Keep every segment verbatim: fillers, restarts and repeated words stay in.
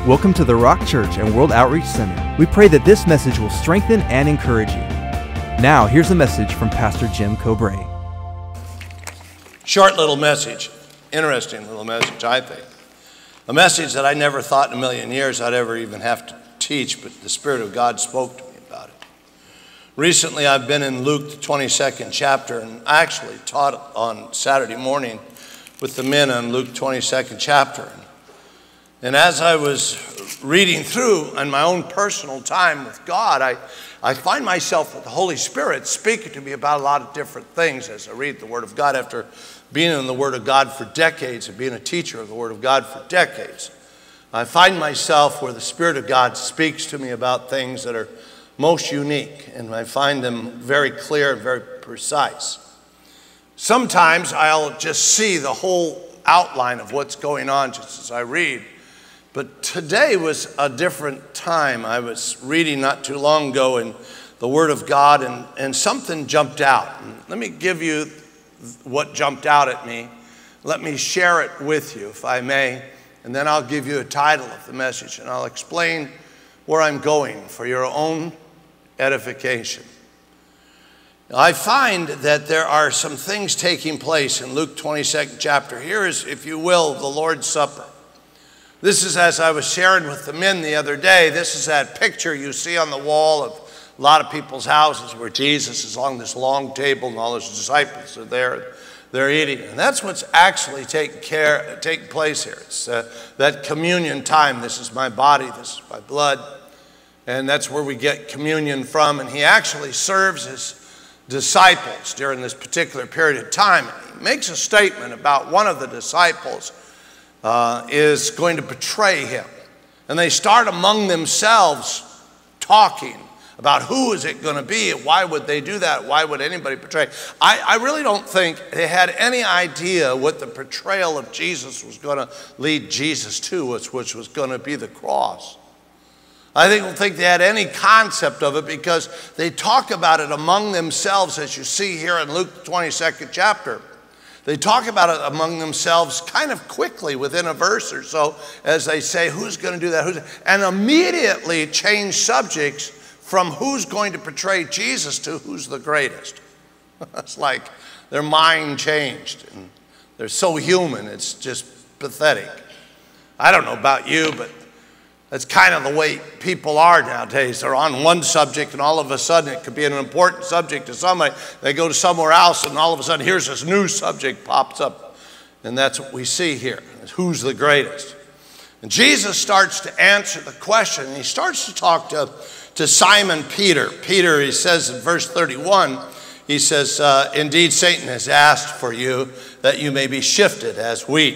Welcome to the Rock Church and World Outreach Center. We pray that this message will strengthen and encourage you. Now, here's a message from Pastor Jim Cobray. Short little message, interesting little message, I think. A message that I never thought in a million years I'd ever even have to teach, but the Spirit of God spoke to me about it. Recently, I've been in Luke, the twenty-second chapter, and I actually taught on Saturday morning with the men on Luke twenty-second chapter. And as I was reading through in my own personal time with God, I, I find myself with the Holy Spirit speaking to me about a lot of different things as I read the Word of God after being in the Word of God for decades and being a teacher of the Word of God for decades. I find myself where the Spirit of God speaks to me about things that are most unique, and I find them very clear and very precise. Sometimes I'll just see the whole outline of what's going on just as I read. But today was a different time. I was reading not too long ago in the Word of God, and, and something jumped out. And let me give you what jumped out at me. Let me share it with you, if I may, and then I'll give you a title of the message, and I'll explain where I'm going for your own edification. I find that there are some things taking place in Luke twenty-second chapter. Here is, if you will, the Lord's Supper. This is, as I was sharing with the men the other day, this is that picture you see on the wall of a lot of people's houses where Jesus is on this long table and all his disciples are there. They're eating. And that's what's actually taking care, taking place here. It's uh, that communion time. This is my body, this is my blood. And that's where we get communion from. And he actually serves his disciples during this particular period of time. He makes a statement about one of the disciples Uh, is going to betray him. And they start among themselves talking about who is it going to be, why would they do that, why would anybody betray. I, I really don't think they had any idea what the portrayal of Jesus was going to lead Jesus to, which, which was going to be the cross. I don't think they had any concept of it because they talk about it among themselves, as you see here in Luke twenty-second chapter. They talk about it among themselves kind of quickly within a verse or so as they say, who's going to do that? Who's, and immediately change subjects from who's going to portray Jesus to who's the greatest. It's like their mind changed. And they're so human, it's just pathetic. I don't know about you, but that's kind of the way people are nowadays. They're on one subject, and all of a sudden it could be an important subject to somebody. They go to somewhere else, and all of a sudden here's this new subject pops up. And that's what we see here. Who's the greatest? And Jesus starts to answer the question, and he starts to talk to, to Simon Peter. Peter, he says in verse thirty-one, he says, uh, indeed Satan has asked for you that you may be shifted as wheat.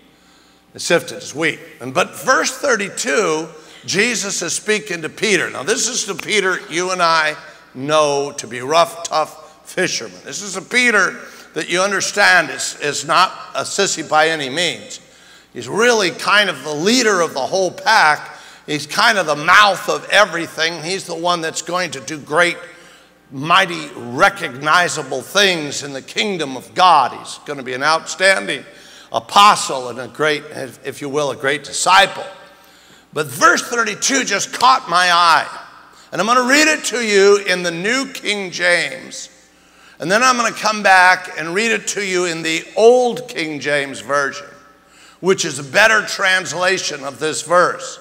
Sifted as wheat. And but verse thirty-two, Jesus is speaking to Peter. Now this is the Peter you and I know to be rough, tough fishermen. This is a Peter that you understand is, is not a sissy by any means. He's really kind of the leader of the whole pack. He's kind of the mouth of everything. He's the one that's going to do great, mighty, recognizable things in the kingdom of God. He's going to be an outstanding apostle and a great, if you will, a great disciple. But verse thirty-two just caught my eye. And I'm going to read it to you in the New King James. And then I'm going to come back and read it to you in the Old King James Version, which is a better translation of this verse,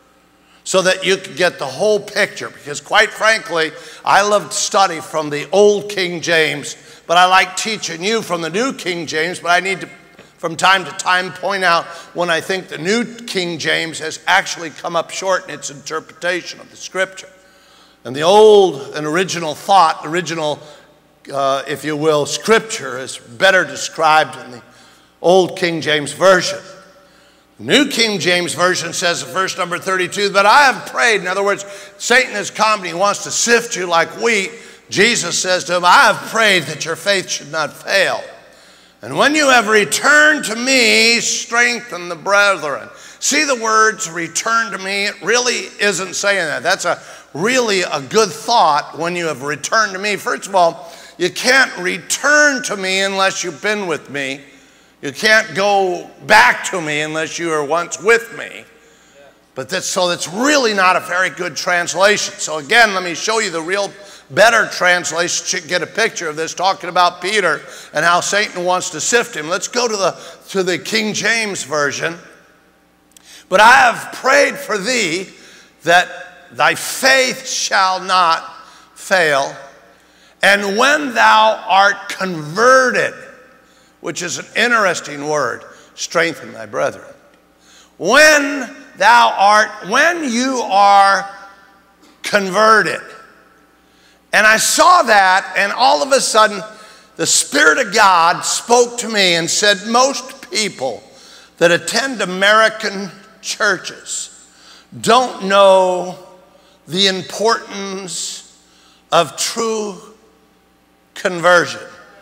so that you can get the whole picture. Because quite frankly, I love to study from the Old King James, but I like teaching you from the New King James, but I need to from time to time point out when I think the New King James has actually come up short in its interpretation of the scripture. And the old and original thought, original, uh, if you will, scripture is better described in the Old King James Version. The New King James Version says in verse number thirty-two, but I have prayed. In other words, Satan has come and he wants to sift you like wheat. Jesus says to him, I have prayed that your faith should not fail. And when you have returned to me, strengthen the brethren. See the words, return to me? It really isn't saying that. That's a really a good thought, when you have returned to me. First of all, you can't return to me unless you've been with me. You can't go back to me unless you were once with me. But that's, so that's really not a very good translation. So again, let me show you the real better translation. You can get a picture of this, talking about Peter and how Satan wants to sift him. Let's go to the, to the King James Version. But I have prayed for thee that thy faith shall not fail. And when thou art converted, which is an interesting word, strengthen thy brethren. When thou art, when you are converted. And I saw that, and all of a sudden, the Spirit of God spoke to me and said, most people that attend American churches don't know the importance of true conversion.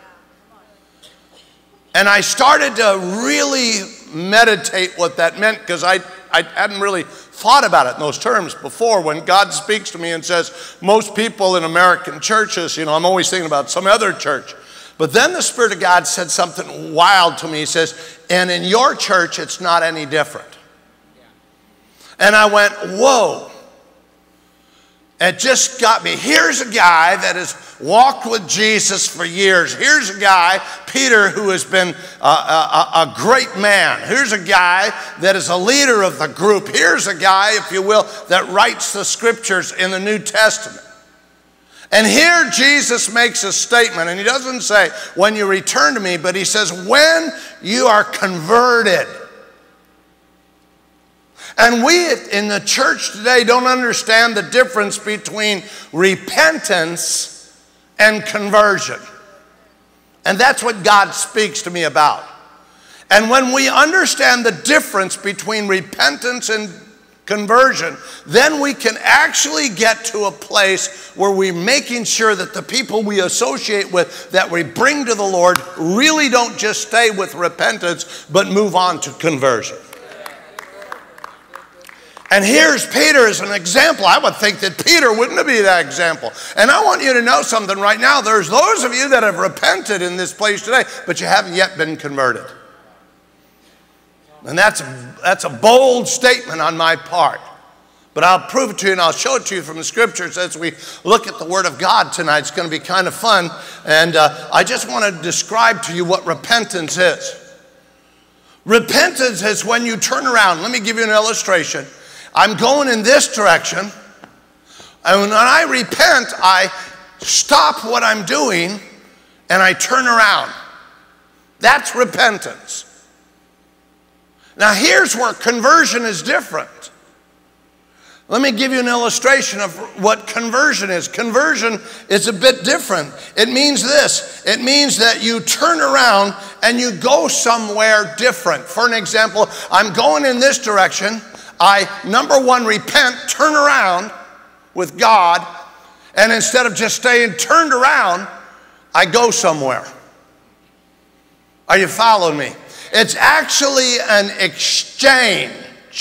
And I started to really meditate what that meant, because I, I hadn't really thought about it in those terms before. When God speaks to me and says, most people in American churches, you know, I'm always thinking about some other church. But then the Spirit of God said something wild to me. He says, and in your church, it's not any different. And I went, whoa. It just got me. Here's a guy that has walked with Jesus for years. Here's a guy, Peter, who has been a, a, a great man. Here's a guy that is a leader of the group. Here's a guy, if you will, that writes the scriptures in the New Testament. And here Jesus makes a statement, and he doesn't say, when you return to me, but he says, when you are converted. And we in the church today don't understand the difference between repentance and conversion. And that's what God speaks to me about. And when we understand the difference between repentance and conversion, then we can actually get to a place where we're making sure that the people we associate with, that we bring to the Lord, really don't just stay with repentance, but move on to conversion. And here's Peter as an example. I would think that Peter wouldn't be that example. And I want you to know something right now. There's those of you that have repented in this place today, but you haven't yet been converted. And that's, that's a bold statement on my part. But I'll prove it to you, and I'll show it to you from the scriptures as we look at the Word of God tonight. It's going to be kind of fun. And uh, I just want to describe to you what repentance is. Repentance is when you turn around. Let me give you an illustration. I'm going in this direction, and when I repent, I stop what I'm doing, and I turn around. That's repentance. Now here's where conversion is different. Let me give you an illustration of what conversion is. Conversion is a bit different. It means this. It means that you turn around and you go somewhere different. For an example, I'm going in this direction. I, number one, repent, turn around with God, and instead of just staying turned around, I go somewhere. Are you following me? It's actually an exchange.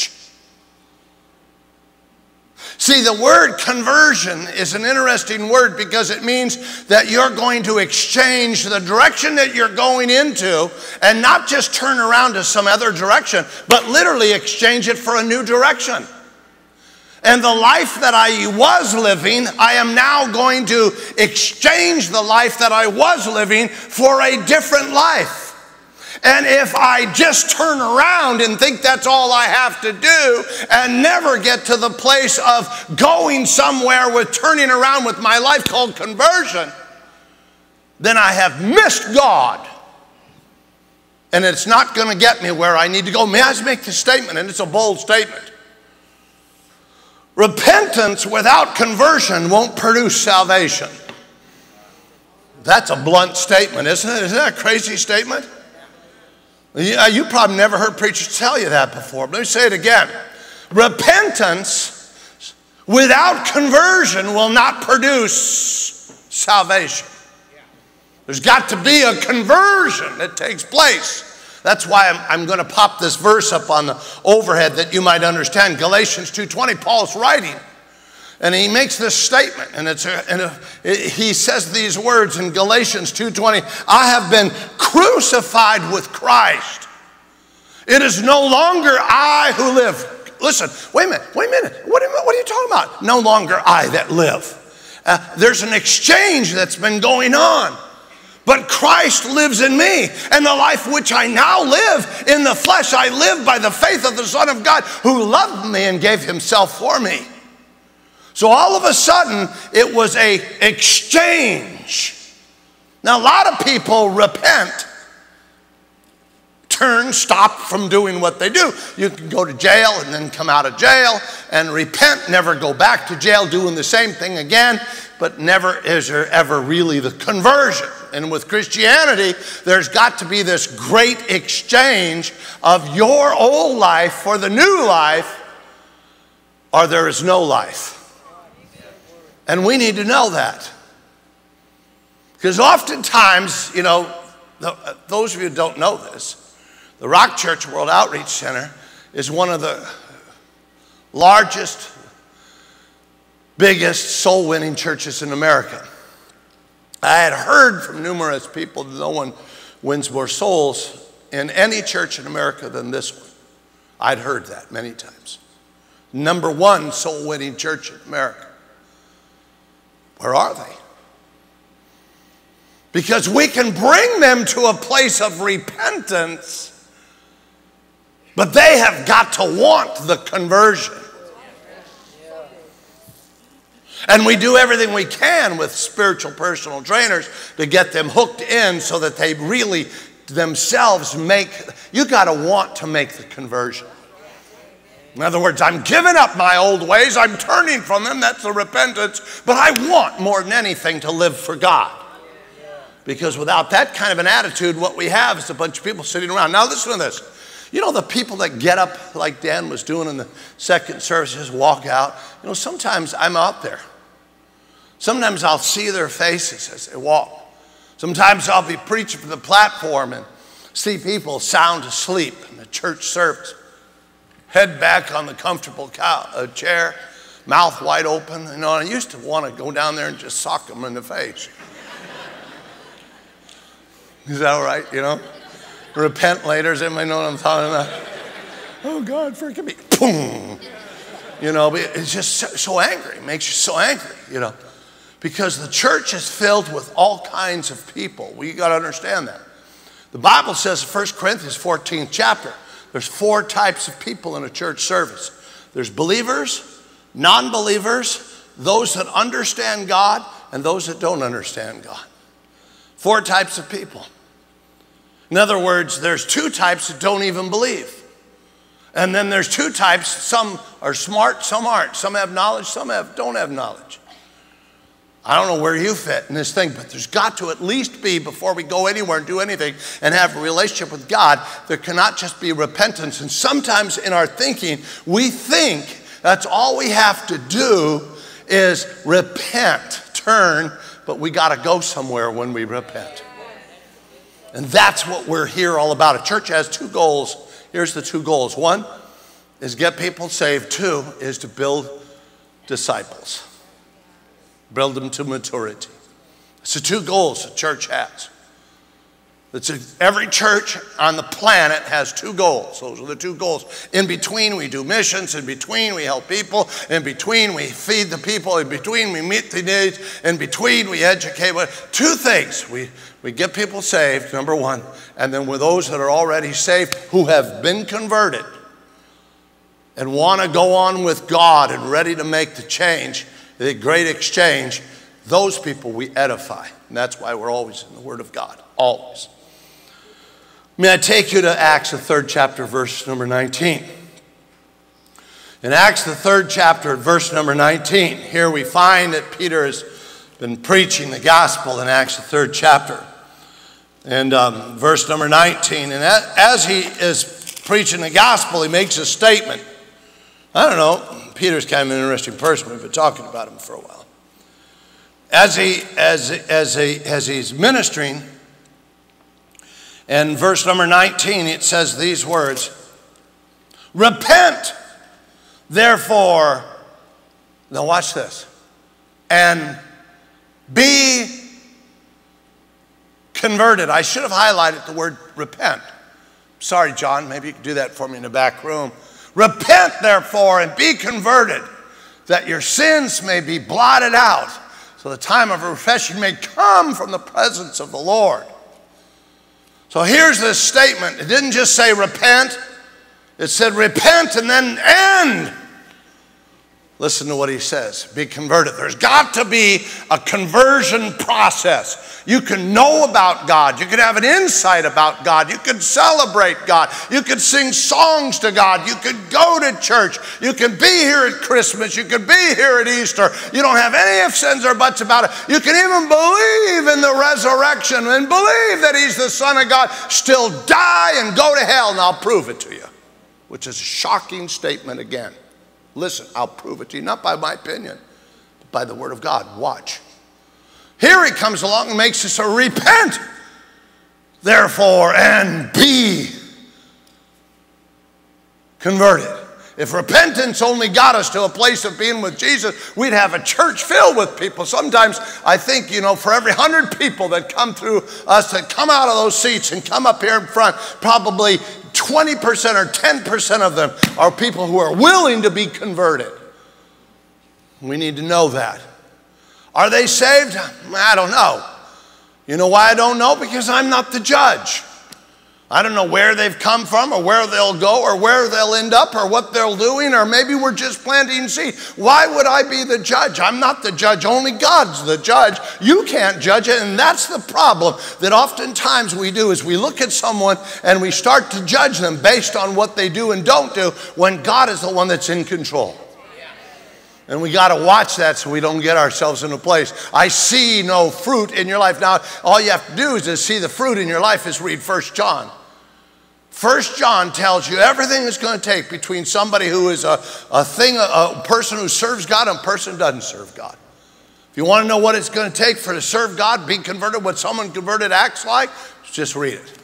See, the word conversion is an interesting word because it means that you're going to exchange the direction that you're going into and not just turn around to some other direction, but literally exchange it for a new direction. And the life that I was living, I am now going to exchange the life that I was living for a different life. And if I just turn around and think that's all I have to do and never get to the place of going somewhere with turning around with my life called conversion, then I have missed God. And it's not going to get me where I need to go. May I just make this statement, and it's a bold statement. Repentance without conversion won't produce salvation. That's a blunt statement, isn't it? Isn't that a crazy statement? You probably never heard preachers tell you that before. But let me say it again. Repentance without conversion will not produce salvation. There's got to be a conversion that takes place. That's why I'm, I'm going to pop this verse up on the overhead that you might understand. Galatians two twenty, Paul's writing. And he makes this statement, and, it's a, and a, it, he says these words in Galatians two twenty, I have been crucified with Christ. It is no longer I who live. listen, wait a minute, wait a minute. What are, you, what are you talking about? No longer I that live. Uh, there's an exchange that's been going on. But Christ lives in me, and the life which I now live in the flesh, I live by the faith of the Son of God who loved me and gave himself for me. So all of a sudden, it was a exchange. Now, a lot of people repent, turn, stop from doing what they do. You can go to jail and then come out of jail and repent, never go back to jail doing the same thing again, but never is there ever really the conversion. And with Christianity, there's got to be this great exchange of your old life for the new life, or there is no life. And we need to know that. Because oftentimes, you know, those of you who don't know this, the Rock Church World Outreach Center is one of the largest, biggest soul-winning churches in America. I had heard from numerous people that no one wins more souls in any church in America than this one. I'd heard that many times. Number one soul-winning church in America. Where are they? Because we can bring them to a place of repentance, but they have got to want the conversion. And we do everything we can with spiritual personal trainers to get them hooked in so that they really themselves make, you got to want to make the conversion. In other words, I'm giving up my old ways, I'm turning from them, that's the repentance, but I want more than anything to live for God. Because without that kind of an attitude, what we have is a bunch of people sitting around. Now listen to this. You know the people that get up like Dan was doing in the second service, just walk out? You know, sometimes I'm out there. Sometimes I'll see their faces as they walk. Sometimes I'll be preaching from the platform and see people sound asleep in the church service. Head back on the comfortable cow, uh, chair, mouth wide open. You know, and I used to want to go down there and just sock them in the face. Is that all right, you know? Repent later. Does anybody know what I'm talking about? Oh, God, forgive me. Boom. You know, but it's just so, so angry. It makes you so angry, you know. Because the church is filled with all kinds of people. We got to understand that. The Bible says in First Corinthians fourteenth chapter, there's four types of people in a church service. There's believers, non-believers, those that understand God, and those that don't understand God. Four types of people. In other words, there's two types that don't even believe. And then there's two types, some are smart, some aren't. Some have knowledge, some have, don't have knowledge. I don't know where you fit in this thing, but there's got to at least be, before we go anywhere and do anything and have a relationship with God, there cannot just be repentance. And sometimes in our thinking, we think that's all we have to do is repent, turn, but we got to go somewhere when we repent. And that's what we're here all about. A church has two goals. Here's the two goals. One is get people saved. Two is to build disciples. Build them to maturity. It's the two goals the church has. It's a, every church on the planet has two goals. Those are the two goals. In between, we do missions. In between, we help people. In between, we feed the people. In between, we meet the needs. In between, we educate. Two things. We, we get people saved, number one. And then with those that are already saved, who have been converted and want to go on with God and ready to make the change, the great exchange, those people we edify. And that's why we're always in the Word of God. Always. May I take you to Acts, the third chapter, verse number nineteen. In Acts, the third chapter, verse number nineteen, here we find that Peter has been preaching the gospel in Acts, the third chapter. And um, verse number nineteen, and as he is preaching the gospel, he makes a statement. I don't know, Peter's kind of an interesting person. We've been talking about him for a while. As he, as, as, he, as he's ministering, in verse number nineteen, it says these words, repent, therefore, now watch this, and be converted. I should have highlighted the word repent. Sorry, John, maybe you could do that for me in the back room. Repent, therefore, and be converted, that your sins may be blotted out, so the time of refreshing may come from the presence of the Lord. So here's this statement. It didn't just say repent. It said repent and then end. Listen to what he says. Be converted. There's got to be a conversion process. You can know about God. You can have an insight about God. You can celebrate God. You can sing songs to God. You can go to church. You can be here at Christmas. You can be here at Easter. You don't have any ifs, ands, or buts about it. You can even believe in the resurrection and believe that he's the Son of God. Still die and go to hell, and I'll prove it to you. Which is a shocking statement again. Listen, I'll prove it to you, not by my opinion, but by the word of God. Watch. Here he comes along and makes us a repent, therefore, and be converted. If repentance only got us to a place of being with Jesus, we'd have a church filled with people. Sometimes I think, you know, for every hundred people that come through us, that come out of those seats and come up here in front, probably twenty percent or ten percent of them are people who are willing to be converted. We need to know that. Are they saved? I don't know. You know why I don't know? Because I'm not the judge. I don't know where they've come from or where they'll go or where they'll end up or what they're doing, or maybe we're just planting seed. Why would I be the judge? I'm not the judge. Only God's the judge. You can't judge it, and that's the problem that oftentimes we do is we look at someone and we start to judge them based on what they do and don't do when God is the one that's in control. And we got to watch that so we don't get ourselves in a place. I see no fruit in your life. Now, all you have to do is to see the fruit in your life is read First John. First John tells you everything it's going to take between somebody who is a, a thing, a, a person who serves God and a person who doesn't serve God. If you want to know what it's going to take for to serve God, be converted, what someone converted acts like, just read it.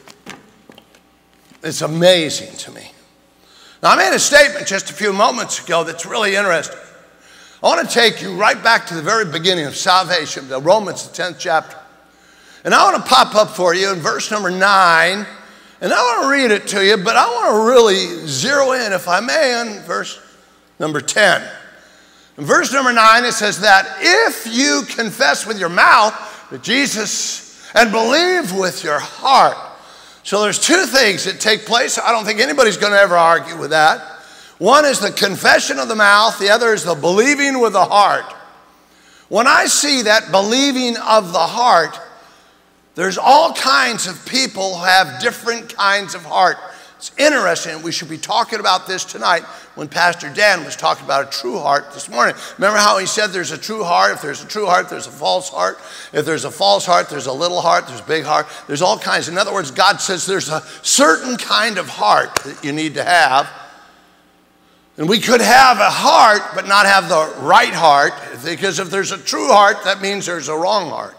It's amazing to me. Now, I made a statement just a few moments ago that's really interesting. I want to take you right back to the very beginning of salvation, the Romans, the tenth chapter. And I want to pop up for you in verse number nine. And I want to read it to you, but I want to really zero in, if I may, on verse number ten. In verse number nine, it says that if you confess with your mouth that Jesus and believe with your heart. So there's two things that take place. I don't think anybody's going to ever argue with that. One is the confession of the mouth. The other is the believing with the heart. When I see that believing of the heart, there's all kinds of people who have different kinds of heart. It's interesting. We should be talking about this tonight when Pastor Dan was talking about a true heart this morning. Remember how he said there's a true heart? If there's a true heart, there's a false heart. If there's a false heart, there's a little heart, there's a big heart. There's all kinds. In other words, God says there's a certain kind of heart that you need to have. And we could have a heart but not have the right heart, because if there's a true heart, that means there's a wrong heart.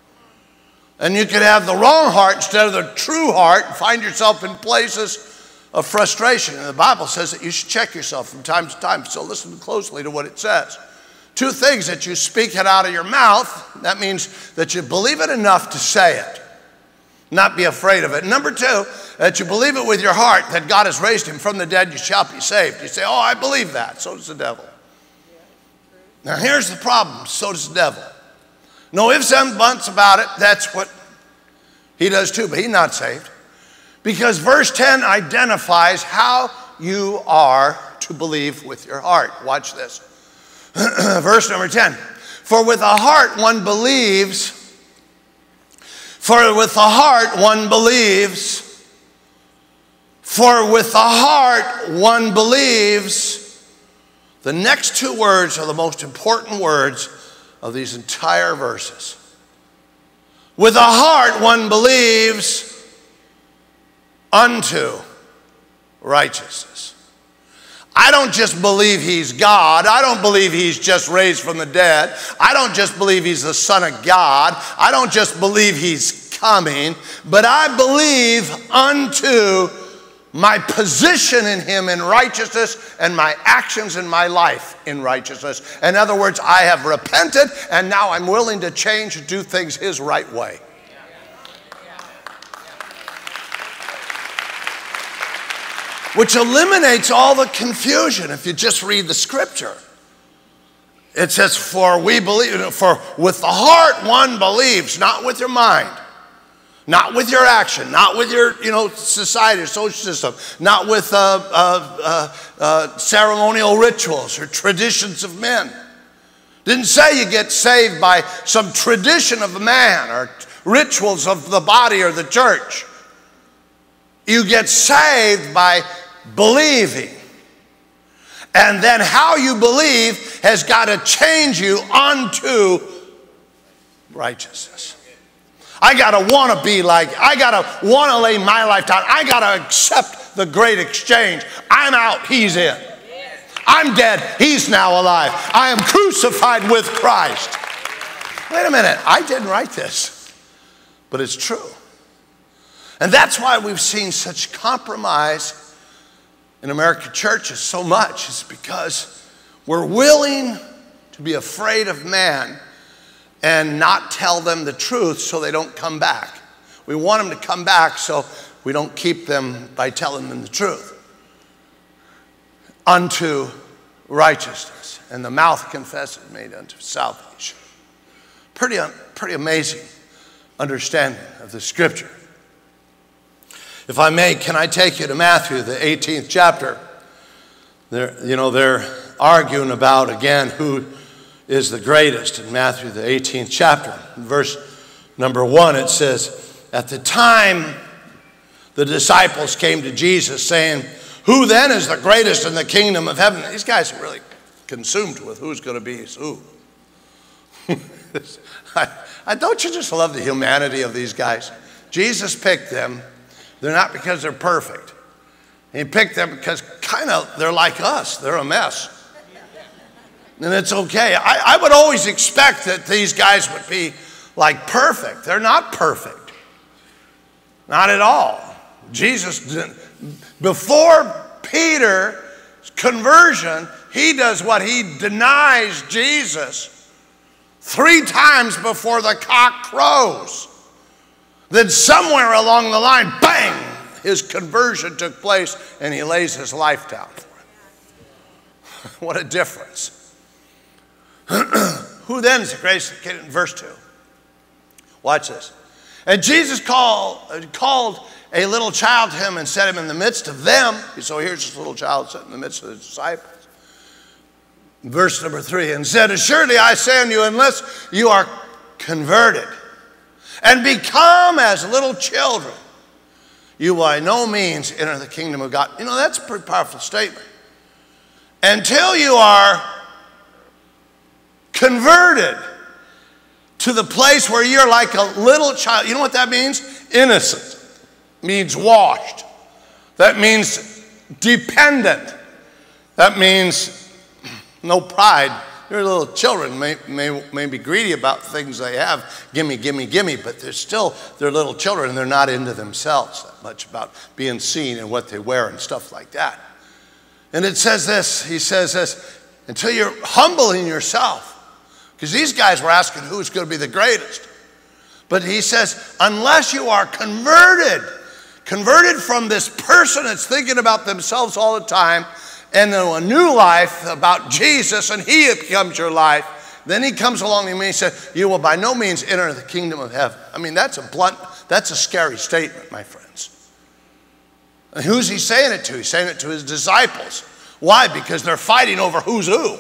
And you could have the wrong heart instead of the true heart and find yourself in places of frustration. And the Bible says that you should check yourself from time to time. So listen closely to what it says. Two things: that you speak it out of your mouth. That means that you believe it enough to say it, not be afraid of it. Number two, that you believe it with your heart that God has raised him from the dead, you shall be saved. You say, oh, I believe that. So does the devil. Now here's the problem. So does the devil. No ifs and buts about it. That's what he does too, but he's not saved. Because verse ten identifies how you are to believe with your heart. Watch this. Verse number ten. For with the heart one believes, for with the heart one believes, for with the heart one believes. The next two words are the most important words of these entire verses. With the heart one believes unto righteousness. I don't just believe he's God. I don't believe he's just raised from the dead. I don't just believe he's the Son of God. I don't just believe he's coming, but I believe unto my position in him in righteousness and my actions in my life in righteousness. In other words, I have repented and now I'm willing to change and do things his right way. which eliminates all the confusion if you just read the scripture. It says, for we believe, for with the heart one believes, not with your mind, not with your action, not with your, you know, society or social system, not with uh, uh, uh, uh, ceremonial rituals or traditions of men. Didn't say you get saved by some tradition of man or rituals of the body or the church. You get saved by believing. And then how you believe has got to change you unto righteousness. I got to want to be like, I got to want to lay my life down. I got to accept the great exchange. I'm out, he's in. I'm dead, he's now alive. I am crucified with Christ. Wait a minute, I didn't write this, but it's true. And that's why we've seen such compromise in American churches so much, is because we're willing to be afraid of man and not tell them the truth so they don't come back. We want them to come back so we don't keep them by telling them the truth. Unto righteousness, and the mouth confesses made unto salvation. Pretty, pretty amazing understanding of the scripture. If I may, can I take you to Matthew, the eighteenth chapter? They're, you know, they're arguing about, again, who is the greatest in Matthew, the eighteenth chapter. In verse number one, it says, at the time the disciples came to Jesus saying, who then is the greatest in the kingdom of heaven? These guys are really consumed with who's going to be who. I, I, don't you just love the humanity of these guys? Jesus picked them. They're not because they're perfect. He picked them because kind of they're like us. They're a mess. And it's okay. I, I would always expect that these guys would be like perfect. They're not perfect. Not at all. Jesus didn't. Before Peter's conversion, he does what? He denies Jesus three times before the cock crows. Then somewhere along the line, bang, his conversion took place and he lays his life down for it. What a difference. Who then is the greatest? In verse two. Watch this. And Jesus called, called a little child to him and set him in the midst of them. So here's this little child sitting in the midst of the disciples. Verse number three, and said, assuredly I say unto you, unless you are converted and become as little children, you will by no means enter the kingdom of God. You know, that's a pretty powerful statement. Until you are converted to the place where you're like a little child. You know what that means? Innocent. Means washed. That means dependent. That means no pride. Your little children may, may, may be greedy about things they have. Gimme, gimme, gimme. But they're still, they're little children and they're not into themselves that much about being seen and what they wear and stuff like that. And it says this, he says this, until you're humbling yourself. Because these guys were asking who's going to be the greatest. But he says, unless you are converted, converted from this person that's thinking about themselves all the time, and then a new life about Jesus, and he becomes your life, then he comes along to me and he said, you will by no means enter the kingdom of heaven. I mean, that's a blunt, that's a scary statement, my friends. And who's he saying it to? He's saying it to his disciples. Why? Because they're fighting over who's who.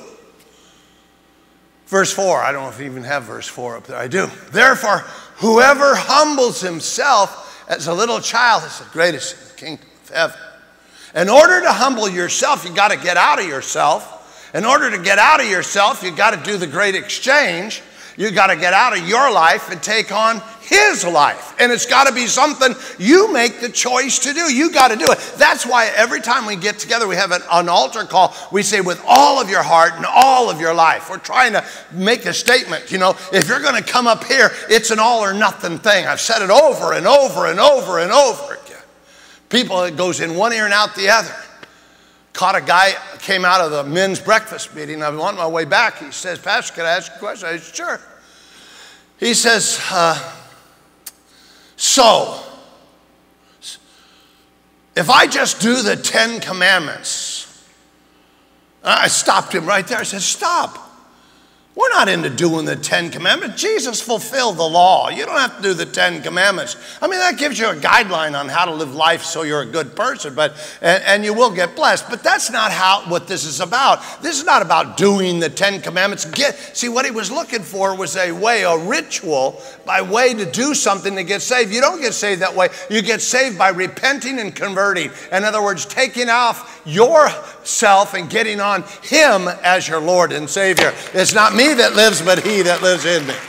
Verse four, I don't know if you even have verse four up there. I do. Therefore, whoever humbles himself as a little child is the greatest in the kingdom of heaven. In order to humble yourself, you got to get out of yourself. In order to get out of yourself, you got to do the great exchange. You got to get out of your life and take on his life. And it's got to be something you make the choice to do. You got to do it. That's why every time we get together, we have an, an altar call. We say with all of your heart and all of your life. We're trying to make a statement. You know, if you're going to come up here, it's an all or nothing thing. I've said it over and over and over and over again. People, it goes in one ear and out the other. Caught a guy, came out of the men's breakfast meeting. I was on my way back. He says, Pastor, can I ask you a question? I said, sure. He says, uh, so, if I just do the Ten Commandments, I stopped him right there. I said, stop. We're not into doing the Ten Commandments. Jesus fulfilled the law. You don't have to do the Ten Commandments. I mean, that gives you a guideline on how to live life so you're a good person, but and, and you will get blessed. But that's not how what this is about. This is not about doing the Ten Commandments. Get, see, what he was looking for was a way, a ritual, by way to do something to get saved. You don't get saved that way. You get saved by repenting and converting. In other words, taking off yourself and getting on him as your Lord and Savior. It's not me that lives, but he that lives in me.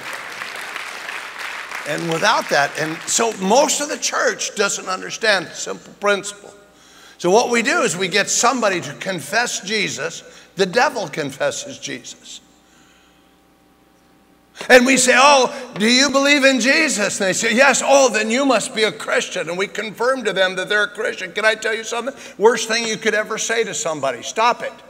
And without that, and so most of the church doesn't understand the simple principle. So what we do is we get somebody to confess Jesus. The devil confesses Jesus. And we say, oh, do you believe in Jesus? And they say, yes. Oh, then you must be a Christian. And we confirm to them that they're a Christian. Can I tell you something? Worst thing you could ever say to somebody. Stop it.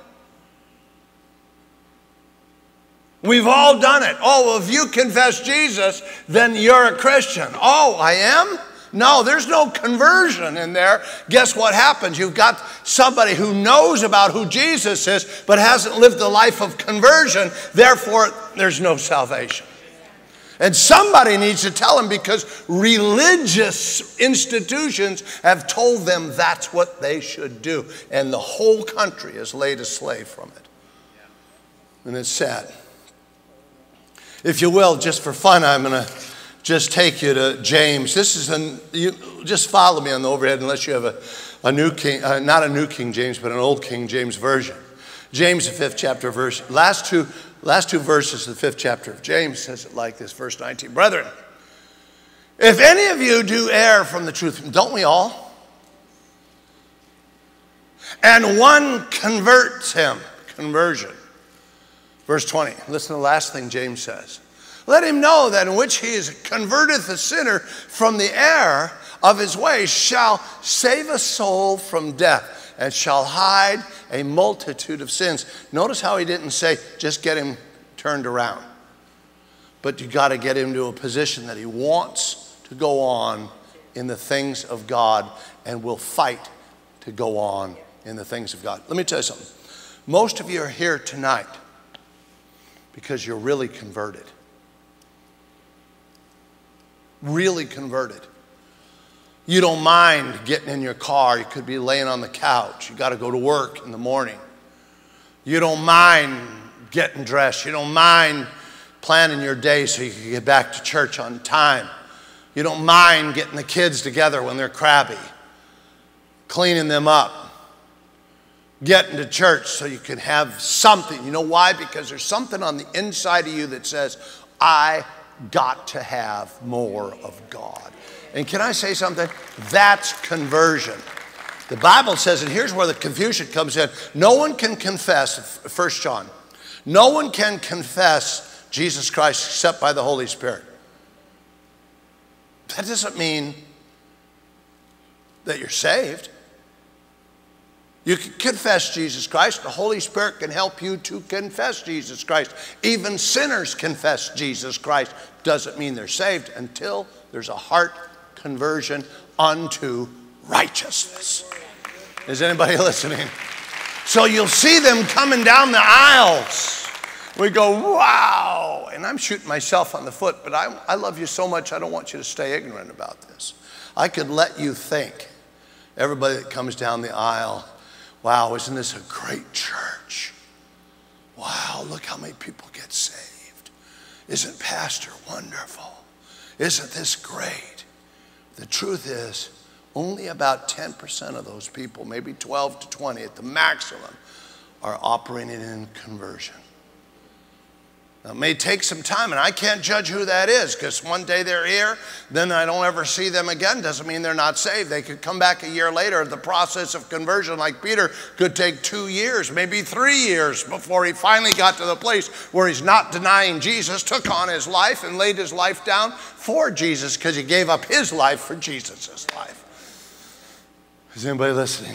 We've all done it. Oh, well, if you confess Jesus, then you're a Christian. Oh, I am? No, there's no conversion in there. Guess what happens? You've got somebody who knows about who Jesus is, but hasn't lived the life of conversion. Therefore, there's no salvation. And somebody needs to tell them, because religious institutions have told them that's what they should do. And the whole country is laid a slave from it. And it's sad. If you will, just for fun, I'm going to just take you to James. This is an, you just follow me on the overhead unless you have a, a new King, uh, not a new King James, but an old King James version. James, the fifth chapter, verse, last two, last two verses of the fifth chapter of James says it like this, verse nineteen. Brethren, if any of you do err from the truth, don't we all? And one converts him, conversion. Verse twenty, listen to the last thing James says. Let him know that in which he is converteth a sinner from the error of his ways shall save a soul from death and shall hide a multitude of sins. Notice how he didn't say, just get him turned around. But you got to get him to a position that he wants to go on in the things of God and will fight to go on in the things of God. Let me tell you something. Most of you are here tonight because you're really converted. Really converted. You don't mind getting in your car. You could be laying on the couch. You got to go to work in the morning. You don't mind getting dressed. You don't mind planning your day so you can get back to church on time. You don't mind getting the kids together when they're crabby, cleaning them up, getting to church so you can have something. You know why? Because there's something on the inside of you that says, I got to have more of God. And can I say something? That's conversion. The Bible says, and here's where the confusion comes in. No one can confess, First John, no one can confess Jesus Christ except by the Holy Spirit. That doesn't mean that you're saved. You can confess Jesus Christ. The Holy Spirit can help you to confess Jesus Christ. Even sinners confess Jesus Christ. Doesn't mean they're saved until there's a heart conversion unto righteousness. Is anybody listening? So you'll see them coming down the aisles. We go, wow. And I'm shooting myself on the foot, but I, I love you so much, I don't want you to stay ignorant about this. I could let you think, everybody that comes down the aisle, wow, isn't this a great church? Wow, look how many people get saved. Isn't Pastor wonderful? Isn't this great? The truth is, only about ten percent of those people, maybe twelve to twenty at the maximum, are operating in conversion. Now, it may take some time, and I can't judge who that is, because one day they're here, then I don't ever see them again. Doesn't mean they're not saved. They could come back a year later. The process of conversion, like Peter, could take two years, maybe three years before he finally got to the place where he's not denying Jesus, took on his life and laid his life down for Jesus, because he gave up his life for Jesus' life. Is anybody listening?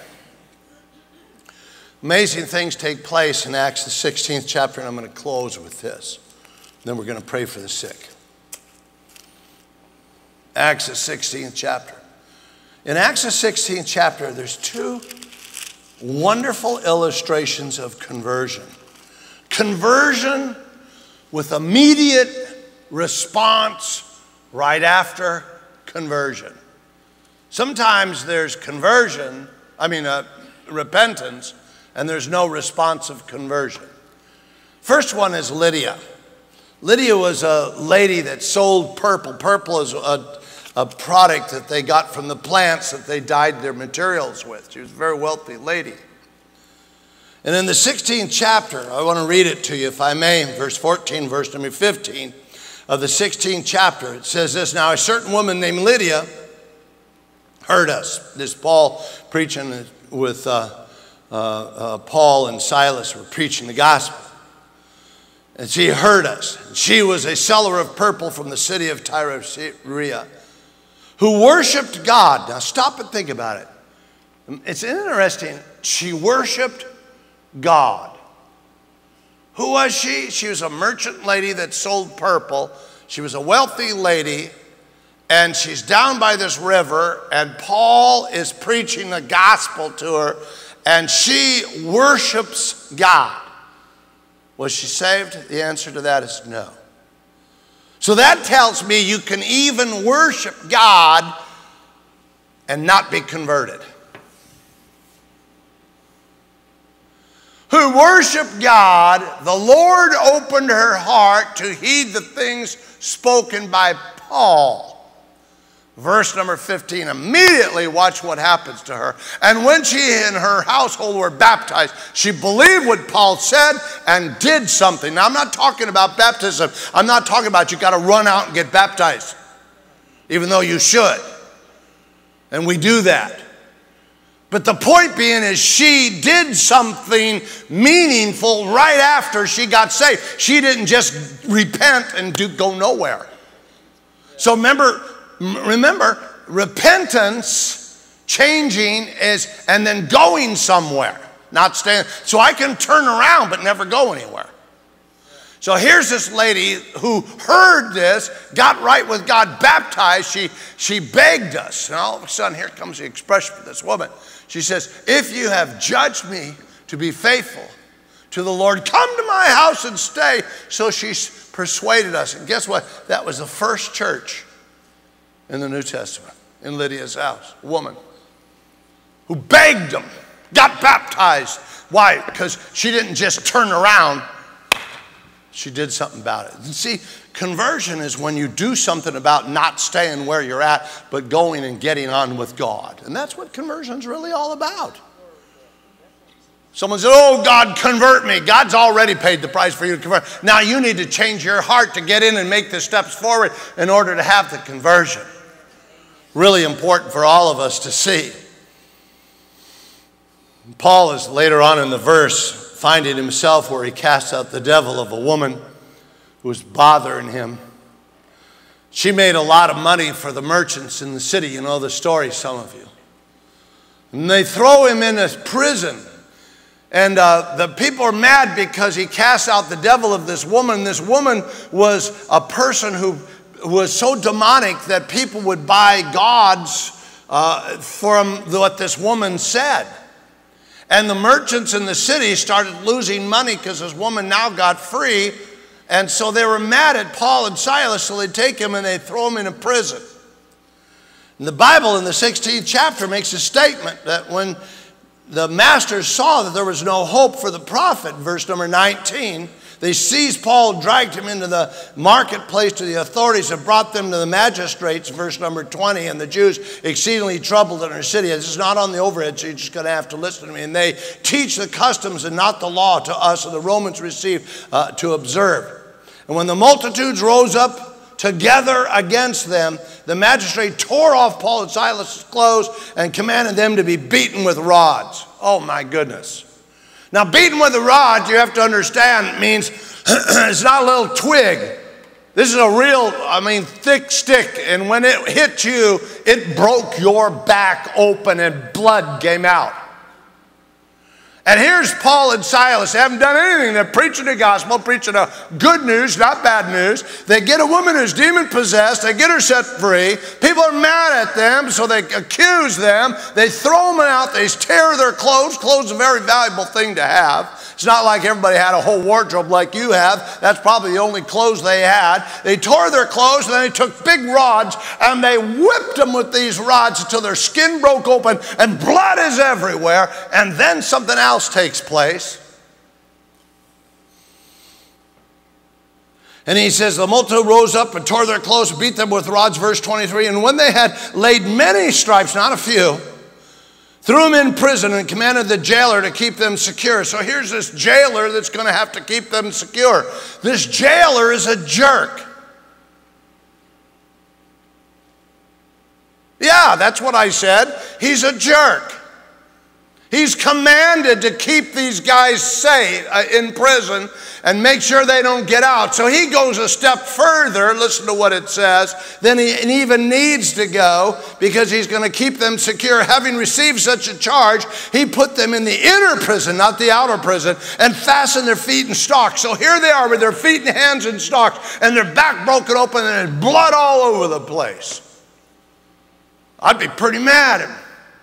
Amazing things take place in Acts the sixteenth chapter, and I'm going to close with this. Then we're going to pray for the sick. Acts the sixteenth chapter. In Acts the sixteenth chapter, there's two wonderful illustrations of conversion. Conversion with immediate response right after conversion. Sometimes there's conversion, I mean uh, repentance, and there's no response of conversion. First one is Lydia. Lydia was a lady that sold purple. Purple is a, a product that they got from the plants that they dyed their materials with. She was a very wealthy lady. And in the sixteenth chapter, I want to read it to you if I may, verse fourteen, verse number fifteen of the sixteenth chapter. It says this, now a certain woman named Lydia heard us. This Paul preaching with uh, uh, uh, Paul and Silas were preaching the gospel. And she heard us. She was a seller of purple from the city of Tyre, who worshiped God. Now stop and think about it. It's interesting. She worshiped God. Who was she? She was a merchant lady that sold purple. She was a wealthy lady, and she's down by this river, and Paul is preaching the gospel to her, and she worships God. Was she saved? The answer to that is no. So that tells me you can even worship God and not be converted. Who worshiped God, the Lord opened her heart to heed the things spoken by Paul. Verse number fifteen, immediately watch what happens to her. And when she and her household were baptized, she believed what Paul said and did something. Now, I'm not talking about baptism. I'm not talking about you got to run out and get baptized, even though you should. And we do that. But the point being is she did something meaningful right after she got saved. She didn't just repent and do, go nowhere. So remember, remember, repentance, changing is, and then going somewhere, not staying. So I can turn around but never go anywhere. So here's this lady who heard this, got right with God, baptized. She, she begged us. And all of a sudden, here comes the expression for this woman. She says, if you have judged me to be faithful to the Lord, come to my house and stay. So she persuaded us. And guess what? That was the first church in the New Testament, in Lydia's house. A woman who begged them, got baptized. Why? Because she didn't just turn around. She did something about it. And see, conversion is when you do something about not staying where you're at, but going and getting on with God. And that's what conversion's really all about. Someone said, oh, God, convert me. God's already paid the price for you to convert. Now you need to change your heart to get in and make the steps forward in order to have the conversion. Really important for all of us to see. Paul is later on in the verse finding himself where he casts out the devil of a woman who was bothering him. She made a lot of money for the merchants in the city. You know the story, some of you. And they throw him in a prison. And uh, the people are mad because he casts out the devil of this woman. This woman was a person who was so demonic that people would buy gods uh, from what this woman said. And the merchants in the city started losing money because this woman now got free. And so they were mad at Paul and Silas, so they take him and they throw him in a prison. And the Bible in the sixteenth chapter makes a statement that when the masters saw that there was no hope for the prophet, verse number nineteen, they seized Paul, dragged him into the marketplace to the authorities, and brought them to the magistrates, verse number twenty, and the Jews exceedingly troubled in our city. This is not on the overhead, so you're just going to have to listen to me. And they teach the customs and not the law to us, and the Romans receive uh, to observe. And when the multitudes rose up together against them, the magistrate tore off Paul and Silas' clothes and commanded them to be beaten with rods. Oh my goodness. Now, beaten with a rod, you have to understand, means it's not a little twig. This is a real, I mean, thick stick. And when it hit you, it broke your back open and blood came out. And here's Paul and Silas. They haven't done anything. They're preaching the gospel, preaching a good news, not bad news. They get a woman who's demon-possessed. They get her set free. People are mad at them, so they accuse them. They throw them out. They tear their clothes. Clothes is a very valuable thing to have. It's not like everybody had a whole wardrobe like you have. That's probably the only clothes they had. They tore their clothes, and then they took big rods, and they whipped them with these rods until their skin broke open, and blood is everywhere. And then something else takes place. And he says, the multitude rose up and tore their clothes, beat them with rods, verse twenty-three. And when they had laid many stripes, not a few, threw them in prison and commanded the jailer to keep them secure. So here's this jailer that's going to have to keep them secure. This jailer is a jerk. Yeah, that's what I said. He's a jerk. He's commanded to keep these guys safe uh, in prison and make sure they don't get out. So he goes a step further, listen to what it says, than he even needs to go, because he's going to keep them secure. Having received such a charge, he put them in the inner prison, not the outer prison, and fastened their feet in stocks. So here they are with their feet and hands in stocks, and their back broken open, and there's blood all over the place. I'd be pretty mad at him.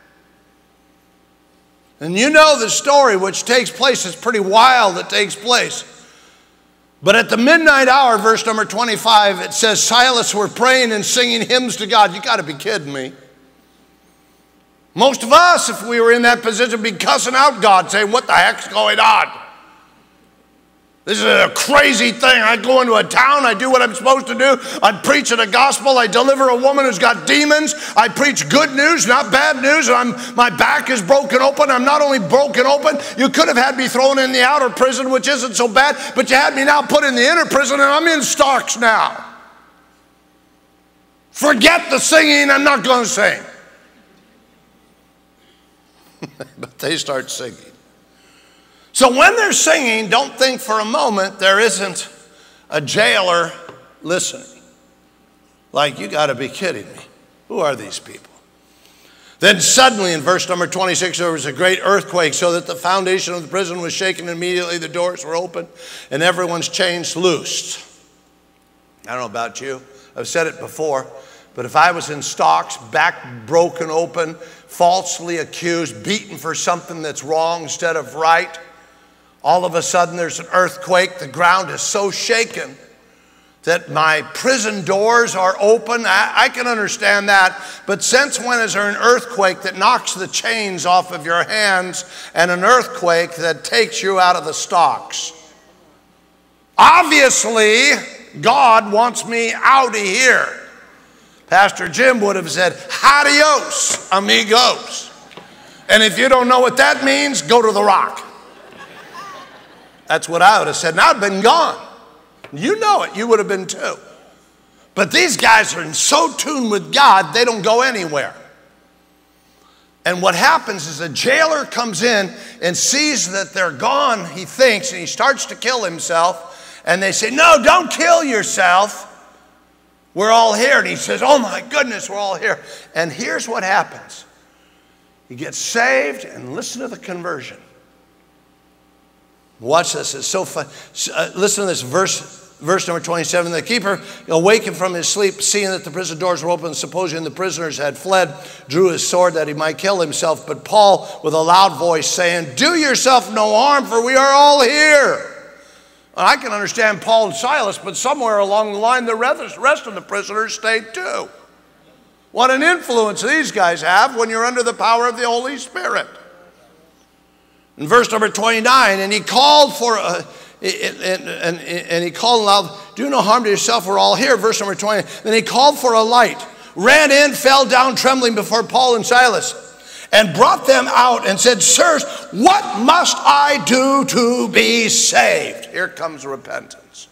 And you know the story which takes place. It's pretty wild that takes place. But at the midnight hour, verse number twenty-five, it says, Silas were praying and singing hymns to God. You got to be kidding me. Most of us, if we were in that position, would be cussing out God, saying, what the heck's going on? This is a crazy thing. I go into a town, I do what I'm supposed to do. I'm preaching the gospel. I deliver a woman who's got demons. I preach good news, not bad news. I'm, my back is broken open. I'm not only broken open, you could have had me thrown in the outer prison, which isn't so bad, but you had me now put in the inner prison, and I'm in stocks now. Forget the singing. I'm not going to sing. But they start singing. So when they're singing, don't think for a moment there isn't a jailer listening. Like, you got to be kidding me. Who are these people? Then suddenly in verse number twenty-six, there was a great earthquake, so that the foundation of the prison was shaken. Immediately the doors were opened and everyone's chains loosed. I don't know about you. I've said it before. But if I was in stocks, back broken open, falsely accused, beaten for something that's wrong instead of right, all of a sudden there's an earthquake. The ground is so shaken that my prison doors are open. I, I can understand that. But since when is there an earthquake that knocks the chains off of your hands and an earthquake that takes you out of the stocks? Obviously, God wants me out of here. Pastor Jim would have said, adios, amigos. And if you don't know what that means, go to the rock. That's what I would have said. And I'd been gone. You know it. You would have been too. But these guys are in so tuned with God, they don't go anywhere. And what happens is a jailer comes in and sees that they're gone, he thinks, and he starts to kill himself. And they say, no, don't kill yourself. We're all here. And he says, oh my goodness, we're all here. And here's what happens. He gets saved, and listen to the conversion. Watch this, it's so fun. Uh, listen to this, verse, verse number twenty-seven. The keeper, awakened from his sleep, seeing that the prison doors were open, supposing the prisoners had fled, drew his sword that he might kill himself. But Paul, with a loud voice, saying, do yourself no harm, for we are all here. Well, I can understand Paul and Silas, but somewhere along the line, the rest of the prisoners stayed too. What an influence these guys have when you're under the power of the Holy Spirit. In verse number twenty-nine, and he called for, a, and, and, and he called aloud, do no harm to yourself, we're all here. Verse number twenty, then he called for a light, ran in, fell down trembling before Paul and Silas, and brought them out and said, sirs, what must I do to be saved? Here comes repentance.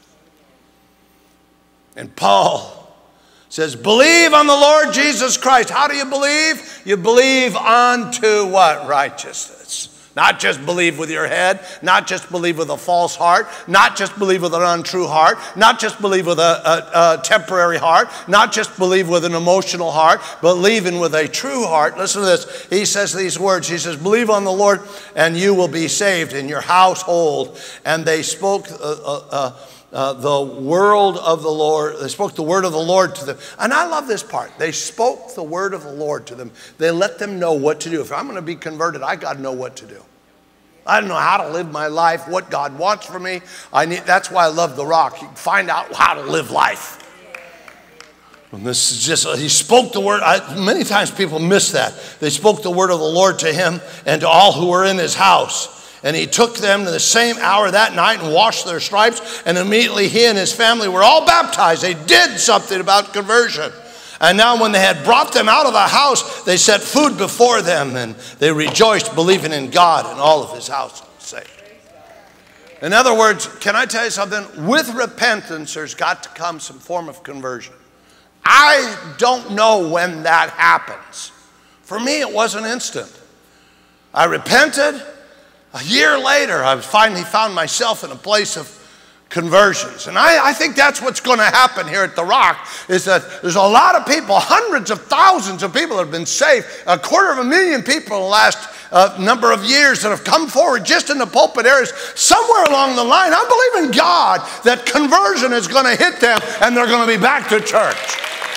And Paul says, believe on the Lord Jesus Christ. How do you believe? You believe unto what? Righteousness. Not just believe with your head, not just believe with a false heart, not just believe with an untrue heart, not just believe with a, a, a temporary heart, not just believe with an emotional heart, but believing with a true heart. Listen to this. He says these words. He says, believe on the Lord and you will be saved in your household. And they spoke uh, uh, uh, uh, the word of the Lord. They spoke the word of the Lord to them. And I love this part. They spoke the word of the Lord to them. They let them know what to do. If I'm going to be converted, I got to know what to do. I don't know how to live my life, what God wants from me. I need, that's why I love The Rock. You can find out how to live life. And this is just, he spoke the word. I, many times people miss that. They spoke the word of the Lord to him and to all who were in his house. And he took them to the same hour that night and washed their stripes. And immediately he and his family were all baptized. They did something about conversion. And now when they had brought them out of the house, they set food before them. And they rejoiced, believing in God, and all of his house was saved. In other words, can I tell you something? With repentance, there's got to come some form of conversion. I don't know when that happens. For me, it wasn't instant. I repented. A year later, I finally found myself in a place of conversions. And I, I think that's what's going to happen here at The Rock, is that there's a lot of people, hundreds of thousands of people that have been saved, a quarter of a million people in the last uh, number of years that have come forward just in the pulpit areas. Somewhere along the line, I believe in God that conversion is going to hit them and they're going to be back to church.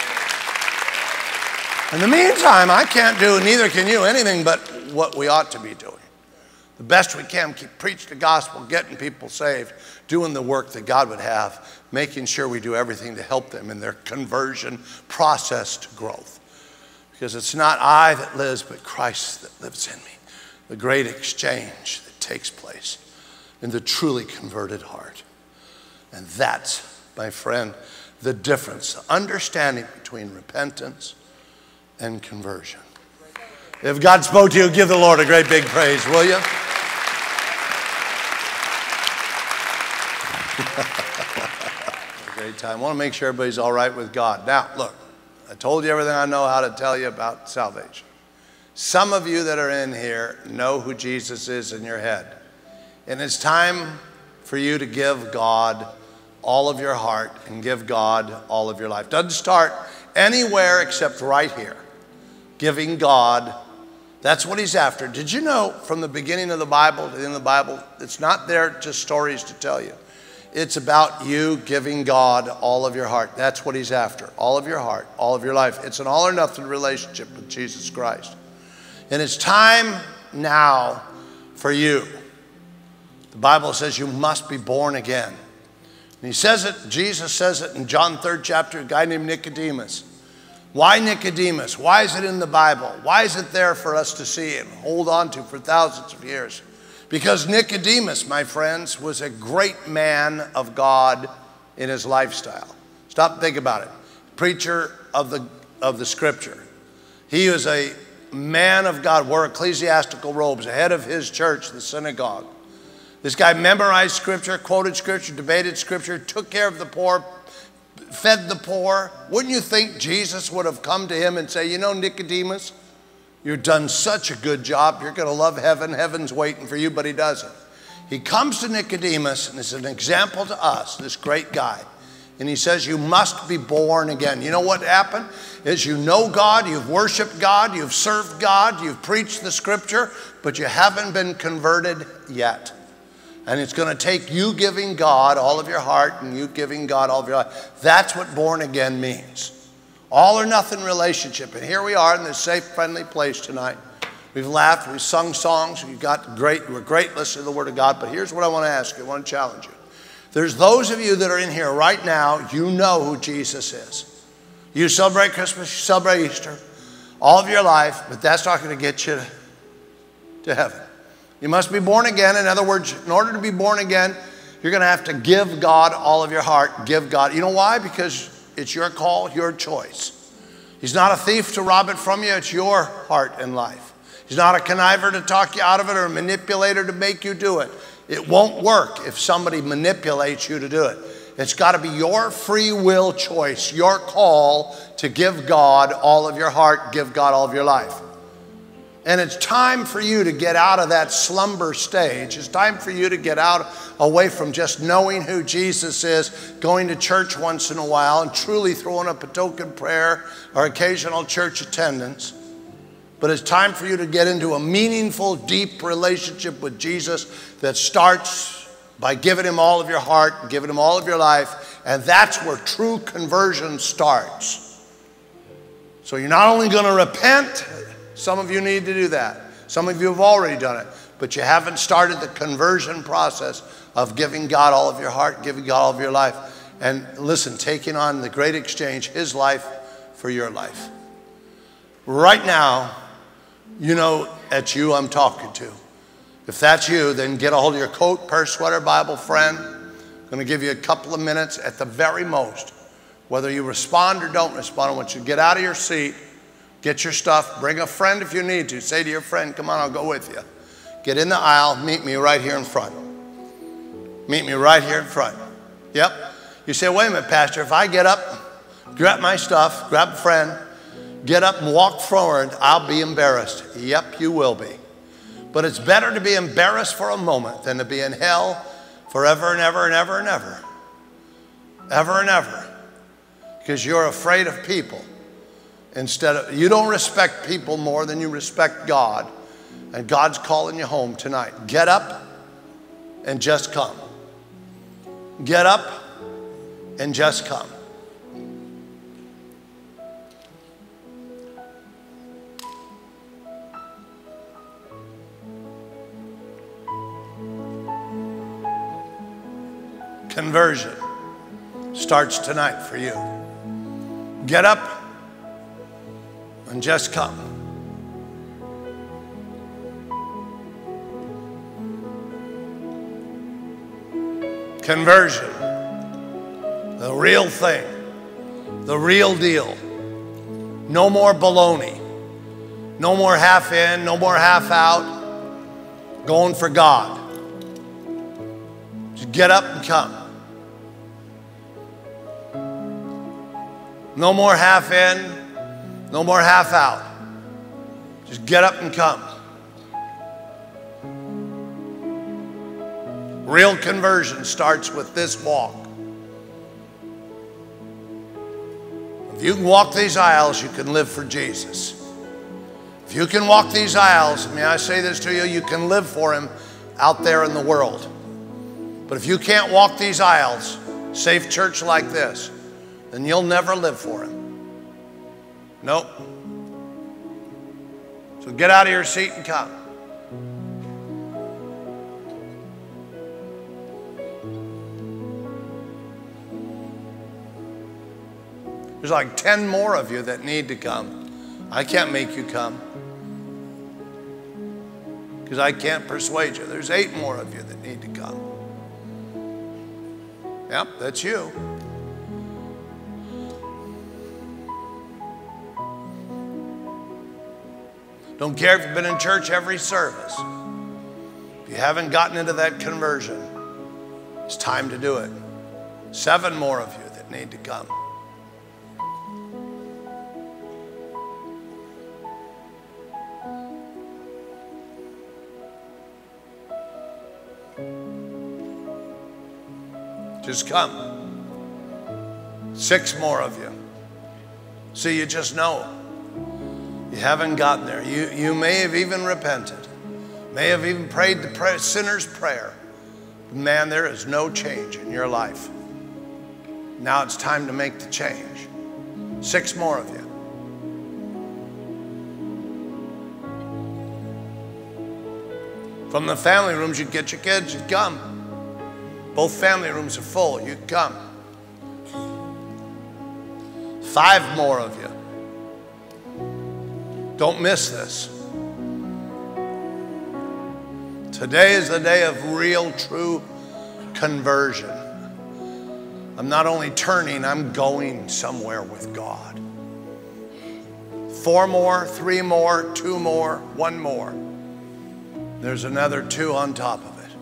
In the meantime, I can't do, neither can you, anything but what we ought to be doing. The best we can, keep preaching the gospel, getting people saved, doing the work that God would have, making sure we do everything to help them in their conversion process to growth. Because it's not I that lives, but Christ that lives in me. The great exchange that takes place in the truly converted heart. And that's, my friend, the difference, the understanding between repentance and conversion. If God spoke to you, give the Lord a great big praise, will you? Great time. I want to make sure everybody's all right with God. Now, look, I told you everything I know how to tell you about salvation. Some of you that are in here know who Jesus is in your head. And it's time for you to give God all of your heart and give God all of your life. Doesn't start anywhere except right here. Giving God, that's what he's after. Did you know from the beginning of the Bible to the end of the Bible, it's not there just stories to tell you. It's about you giving God all of your heart. That's what he's after. All of your heart, all of your life. It's an all or nothing relationship with Jesus Christ. And it's time now for you. The Bible says you must be born again. And he says it, Jesus says it in John third chapter, a guy named Nicodemus. Why Nicodemus? Why is it in the Bible? Why is it there for us to see and hold on to for thousands of years? Because Nicodemus, my friends, was a great man of God in his lifestyle. Stop and think about it. Preacher of the, of the scripture. He was a man of God, wore ecclesiastical robes, head of his church, the synagogue. This guy memorized scripture, quoted scripture, debated scripture, took care of the poor, fed the poor. Wouldn't you think Jesus would have come to him and say, you know, Nicodemus, you've done such a good job. You're going to love heaven. Heaven's waiting for you, but he doesn't. He comes to Nicodemus, and it's an example to us, this great guy. And he says, you must be born again. You know what happened? Is you know God, you've worshiped God, you've served God, you've preached the scripture, but you haven't been converted yet. And it's going to take you giving God all of your heart and you giving God all of your life. That's what born again means. All or nothing relationship. And here we are in this safe, friendly place tonight. We've laughed, we've sung songs, we've got great, we're great listening to the Word of God. But here's what I want to ask you, I want to challenge you. There's those of you that are in here right now, you know who Jesus is. You celebrate Christmas, you celebrate Easter, all of your life, but that's not going to get you to heaven. You must be born again. In other words, in order to be born again, you're going to have to give God all of your heart. Give God. You know why? Because it's your call, your choice. He's not a thief to rob it from you. It's your heart and life. He's not a conniver to talk you out of it or a manipulator to make you do it. It won't work if somebody manipulates you to do it. It's got to be your free will choice, your call to give God all of your heart, give God all of your life. And it's time for you to get out of that slumber stage. It's time for you to get out away from just knowing who Jesus is, going to church once in a while, and truly throwing up a token prayer or occasional church attendance. But it's time for you to get into a meaningful, deep relationship with Jesus that starts by giving him all of your heart, giving him all of your life, and that's where true conversion starts. So you're not only going to repent. Some of you need to do that. Some of you have already done it, but you haven't started the conversion process of giving God all of your heart, giving God all of your life. And listen, taking on the great exchange, his life for your life. Right now, you know it's you I'm talking to. If that's you, then get a hold of your coat, purse, sweater, Bible, friend. I'm going to give you a couple of minutes at the very most. Whether you respond or don't respond, I want you to get out of your seat. Get your stuff. Bring a friend if you need to. Say to your friend, come on, I'll go with you. Get in the aisle. Meet me right here in front. Meet me right here in front. Yep. You say, wait a minute, Pastor. If I get up, grab my stuff, grab a friend, get up and walk forward, I'll be embarrassed. Yep, you will be. But it's better to be embarrassed for a moment than to be in hell forever and ever and ever and ever. Ever and ever. Because you're afraid of people. Instead of, you don't respect people more than you respect God. And God's calling you home tonight. Get up and just come. Get up and just come. Conversion starts tonight for you. Get up and just come. Conversion, the real thing, the real deal. No more baloney. No more half in, no more half out. Going for God. Just get up and come. No more half in. No more half out. Just get up and come. Real conversion starts with this walk. If you can walk these aisles, you can live for Jesus. If you can walk these aisles, may I say this to you, you can live for him out there in the world. But if you can't walk these aisles, safe church like this, then you'll never live for him. Nope. So get out of your seat and come. There's like ten more of you that need to come. I can't make you come because I can't persuade you. There's eight more of you that need to come. Yep, that's you. Don't care if you've been in church every service. If you haven't gotten into that conversion, it's time to do it. Seven more of you that need to come. Just come. Six more of you. See, you just know. You haven't gotten there. You, you may have even repented. May have even prayed the prayer, sinner's prayer. Man, there is no change in your life. Now it's time to make the change. Six more of you. From the family rooms, you get your kids, you come. Both family rooms are full, you come. Five more of you. Don't miss this. Today is the day of real, true conversion. I'm not only turning, I'm going somewhere with God. Four more, three more, two more, one more. There's another two on top of it.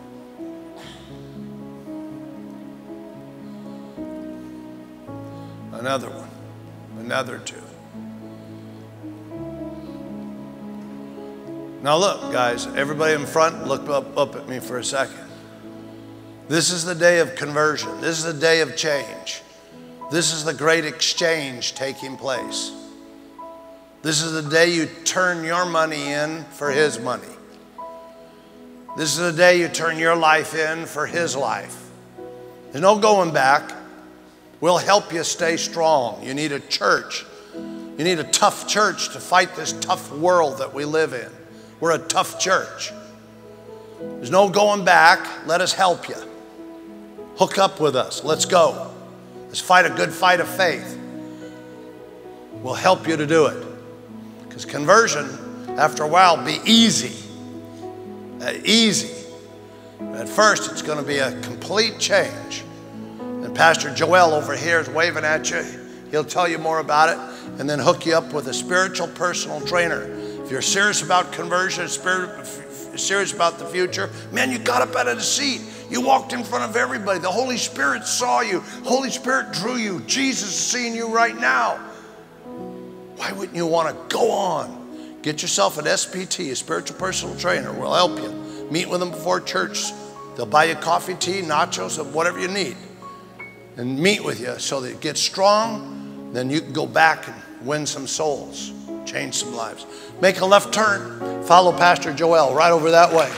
Another one, another two. Now look, guys, everybody in front, look up, up at me for a second. This is the day of conversion. This is the day of change. This is the great exchange taking place. This is the day you turn your money in for his money. This is the day you turn your life in for his life. There's no going back. We'll help you stay strong. You need a church. You need a tough church to fight this tough world that we live in. We're a tough church. There's no going back. Let us help you. Hook up with us. Let's go. Let's fight a good fight of faith. We'll help you to do it. Because conversion, after a while, will be easy. Uh, easy. At first, it's going to be a complete change. And Pastor Joel over here is waving at you. He'll tell you more about it and then hook you up with a spiritual personal trainer. If you're serious about conversion, spirit, serious about the future, man, you got up out of the seat. You walked in front of everybody. The Holy Spirit saw you. Holy Spirit drew you. Jesus is seeing you right now. Why wouldn't you want to go on? Get yourself an S P T, a spiritual personal trainer. We'll help you. Meet with them before church. They'll buy you coffee, tea, nachos, whatever you need. And meet with you so that you get strong. Then you can go back and win some souls. Change some lives. Make a left turn. Follow Pastor Joel right over that way.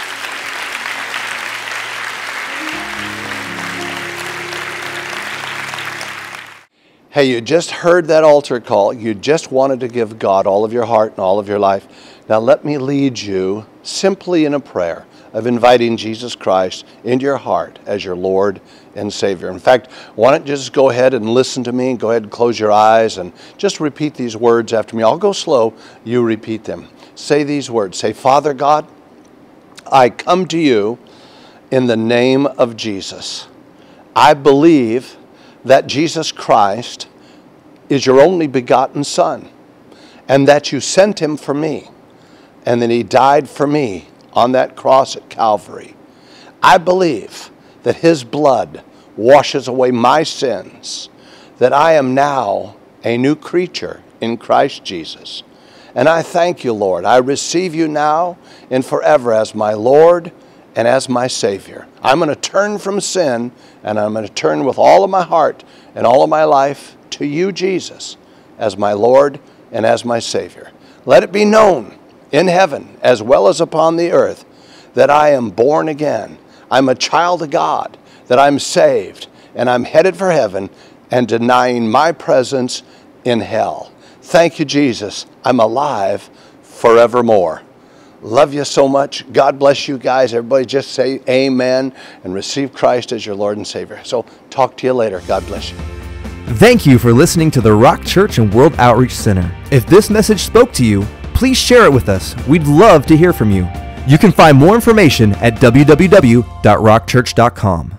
Hey, you just heard that altar call. You just wanted to give God all of your heart and all of your life. Now let me lead you simply in a prayer of inviting Jesus Christ into your heart as your Lord and Savior. In fact, why don't you just go ahead and listen to me. Go ahead and close your eyes and just repeat these words after me. I'll go slow. You repeat them. Say these words. Say, Father God, I come to you in the name of Jesus. I believe that Jesus Christ is your only begotten Son, and that you sent him for me, and that he died for me on that cross at Calvary. I believe that his blood washes away my sins, that I am now a new creature in Christ Jesus. And I thank you, Lord. I receive you now and forever as my Lord and as my Savior. I'm going to turn from sin, and I'm going to turn with all of my heart and all of my life to you, Jesus, as my Lord and as my Savior. Let it be known in heaven as well as upon the earth that I am born again. I'm a child of God, that I'm saved, and I'm headed for heaven and denying my presence in hell. Thank you, Jesus. I'm alive forevermore. Love you so much. God bless you guys. Everybody just say amen and receive Christ as your Lord and Savior. So talk to you later. God bless you. Thank you for listening to the Rock Church and World Outreach Center. If this message spoke to you, please share it with us. We'd love to hear from you. You can find more information at w w w dot rock church dot com.